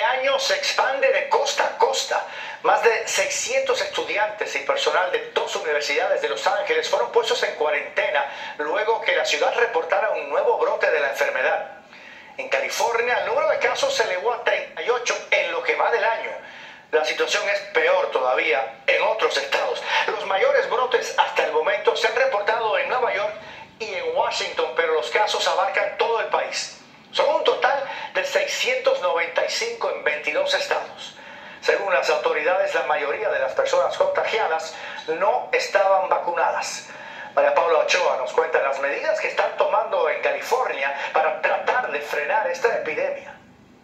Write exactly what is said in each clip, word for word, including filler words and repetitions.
año se expande de costa a costa. Más de seiscientos estudiantes y personal de dos universidades de Los Ángeles fueron puestos en cuarentena luego que la ciudad reportara un nuevo brote de la enfermedad. En California, el número de casos se elevó a treinta y ocho en lo que va del año. La situación es peor todavía en otros estados. Los mayores brotes hasta el momento se han reportado en Nueva York y en Washington, pero los casos abarcan todo el país. Son un total de seiscientos noventa y cinco en veintidós estados. Según las autoridades, la mayoría de las personas contagiadas no estaban vacunadas. María Paula Ochoa nos cuenta las medidas que están tomando en California para tratar de frenar esta epidemia.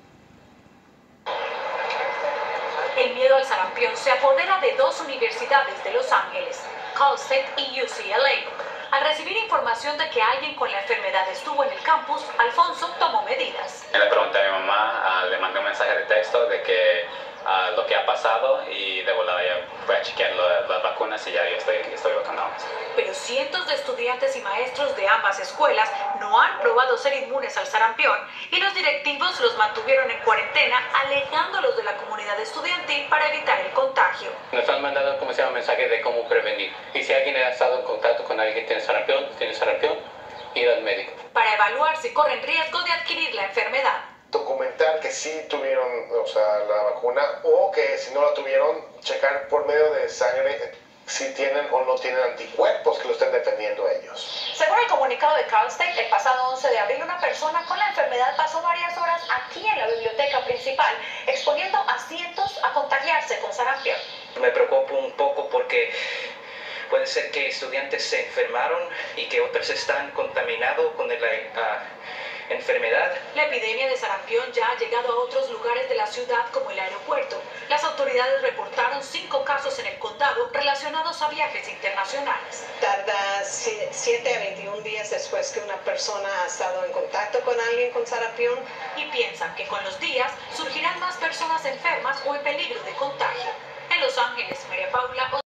El miedo al sarampión se apodera de dos universidades de Los Ángeles, Cal State y U C L A. Al recibir información de que alguien con la enfermedad estuvo en el campus, Alfonso tomó medidas. Le pregunté a mi mamá, uh, le mandé un mensaje de texto de que uh, lo que ha pasado y de volada ya fue a chequear lo, las vacunas y ya yo estoy, estoy vacunado. Pero cientos de estudiantes y maestros de ambas escuelas no han probado ser inmunes al sarampión y los directivos los mantuvieron en cuarentena alegándolos de la comunidad estudiantil para evitar el contagio. Nos han mandado como se llama mensaje de cómo prevenir y si alguien ha estado en contacto con alguien que tiene sarampión, tiene sarampión, ir al médico. Para evaluar si corren riesgo de adquirir la enfermedad. Documentar que sí tuvieron, o sea, la vacuna o que si no la tuvieron, checar por medio de sangre si tienen o no tienen anticuerpos que lo estén defendiendo a ellos. Según el comunicado de Cal State, el pasado once de abril una persona con la enfermedad pasó varias horas aquí en la biblioteca principal, exponiendo a cientos a contagiarse con sarampión. Me preocupo un poco porque puede ser que estudiantes se enfermaron y que otros están contaminados con la uh, enfermedad. La epidemia de sarampión ya ha llegado a otros lugares de la ciudad como el aeropuerto. Las autoridades reportaron cinco casos en el condado relacionados a viajes internacionales. Tarda siete a veintiún días después que una persona ha estado en contacto con alguien con sarampión. Y piensan que con los días surgirán más personas enfermas o en peligro